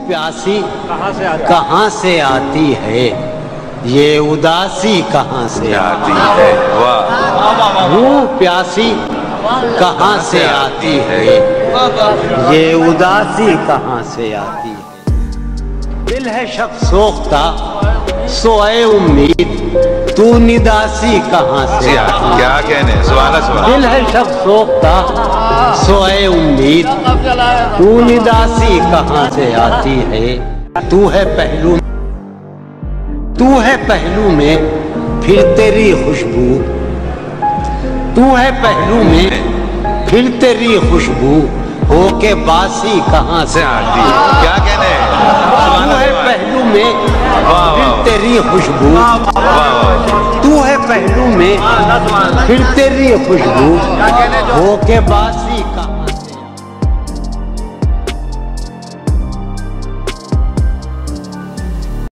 प्यासी कहाँ से आती है, ये उदासी कहाँ से आती है। रूह प्यासी कहाँ से आती है, ये उदासी कहाँ से आती है। दिल है शक सोख्ता सोए उम्मीद, तू निदासी कहाँ से आती है। क्या कहने, सवाल दिल है शक सोख्ता सोए उम्मीद, तू निदासी कहाँ से आती है। तू है पहलू में फिर तेरी खुशबू, तू है पहलू में फिर तेरी खुशबू, होके बासी कहाँ से आती है। क्या कहने, तू है पहलू में फिर तेरी खुशबू, तू है पहलू में फिर तेरी खुशबू, होके बासी